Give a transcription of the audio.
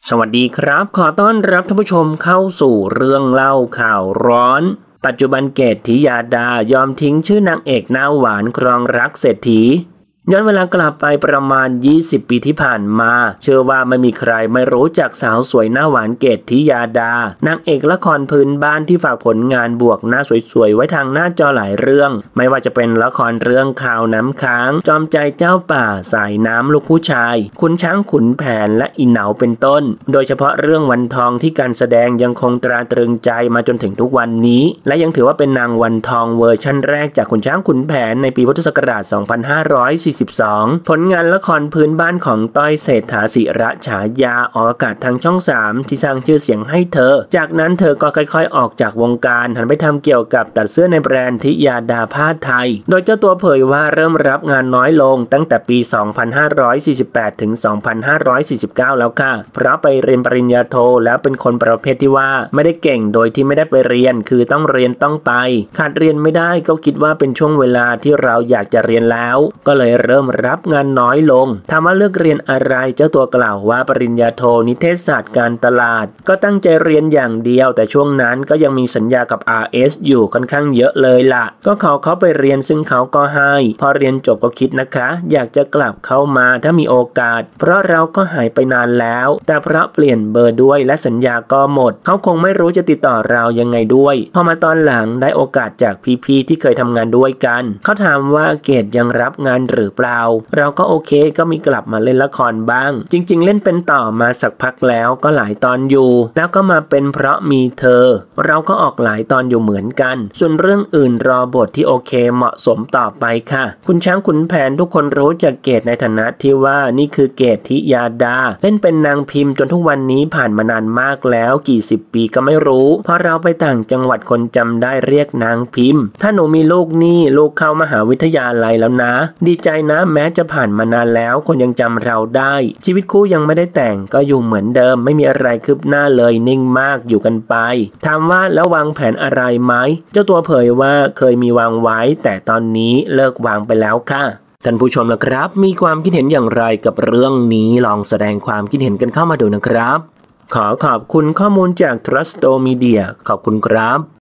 สวัสดีครับขอต้อนรับท่านผู้ชมเข้าสู่เรื่องเล่าข่าวร้อนปัจจุบันเกตทิยาดายอมทิ้งชื่อนางเอกหน้าหวานครองรักเศรษฐีย้อนเวลากลับไปประมาณ20 ปีที่ผ่านมาเชื่อว่าไม่มีใครไม่รู้จักสาวสวยหน้าหวานเกตทิยาดานางเอกละครพื้นบ้านที่ฝากผลงานบวกหน้าสวยๆไว้ทางหน้าจอหลายเรื่องไม่ว่าจะเป็นละครเรื่องข่าวน้ำค้างจอมใจเจ้าป่าสายน้ำลูกผู้ชายขุนช้างขุนแผนและอีเหนาเป็นต้นโดยเฉพาะเรื่องวันทองที่การแสดงยังคงตราตรึงใจมาจนถึงทุกวันนี้และยังถือว่าเป็นนางวันทองเวอร์ชั่นแรกจากขุนช้างขุนแผนในปีพุทธศักราช 2542 ผลงานละครพื้นบ้านของต้อยเศรษฐาศิระฉายาออกอากาศทางช่อง 3ที่สร้างชื่อเสียงให้เธอจากนั้นเธอก็ค่อยๆออกจากวงการหันไปทำเกี่ยวกับตัดเสื้อในแบรนด์ทิยาดาผ้าไทยโดยเจ้าตัวเผยว่าเริ่มรับงานน้อยลงตั้งแต่ปี 2548 ถึง 2549 แล้วค่ะเพราะไปเรียนปริญญาโทแล้วเป็นคนประเภทที่ว่าไม่ได้เก่งโดยที่ไม่ได้ไปเรียนคือต้องเรียนต้องไปขาดเรียนไม่ได้ก็คิดว่าเป็นช่วงเวลาที่เราอยากจะเรียนแล้วก็เลยเริ่มรับงานน้อยลงถามว่าเลือกเรียนอะไรเจ้าตัวกล่าวว่าปริญญาโทนิเทศศาสตร์การตลาดก็ตั้งใจเรียนอย่างเดียวแต่ช่วงนั้นก็ยังมีสัญญากับ RS อยู่ค่อนข้างเยอะเลยล่ะก็เขาไปเรียนซึ่งเขาก็ให้พอเรียนจบก็คิดนะคะอยากจะกลับเข้ามาถ้ามีโอกาสเพราะเราก็หายไปนานแล้วแต่เพราะเปลี่ยนเบอร์ด้วยและสัญญาก็หมดเขาคงไม่รู้จะติดต่อเรายังไงด้วยพอมาตอนหลังได้โอกาสจากพี่ๆที่เคยทำงานด้วยกันเขาถามว่าเกดยังรับงานหรือเปล่าเราก็โอเคก็มีกลับมาเล่นละครบ้างจริงๆเล่นเป็นต่อมาสักพักแล้วก็หลายตอนอยู่แล้วก็มาเป็นเพราะมีเธอเราก็ออกหลายตอนอยู่เหมือนกันส่วนเรื่องอื่นรอบทที่โอเคเหมาะสมต่อไปค่ะคุณช้างขุนแผนทุกคนรู้จักเกตในฐานะที่ว่านี่คือเกตทิยาดาเล่นเป็นนางพิมพ์จนทุกวันนี้ผ่านมานานมากแล้วกี่สิบปีก็ไม่รู้พอเราไปต่างจังหวัดคนจำได้เรียกนางพิมพ์ถ้าหนูมีลูกนี่ลูกเข้ามหาวิทยาลัยแล้วนะดีใจนะแม้จะผ่านมานานแล้วคนยังจำเราได้ชีวิตคู่ยังไม่ได้แต่งก็อยู่เหมือนเดิมไม่มีอะไรคืบหน้าเลยนิ่งมากอยู่กันไปถามว่าแล้ววางแผนอะไรไหมเจ้าตัวเผยว่าเคยมีวางไว้แต่ตอนนี้เลิกวางไปแล้วค่ะท่านผู้ชมล่ะครับมีความคิดเห็นอย่างไรกับเรื่องนี้ลองแสดงความคิดเห็นกันเข้ามาดูนะครับขอขอบคุณข้อมูลจาก Trusto Media ขอบคุณครับ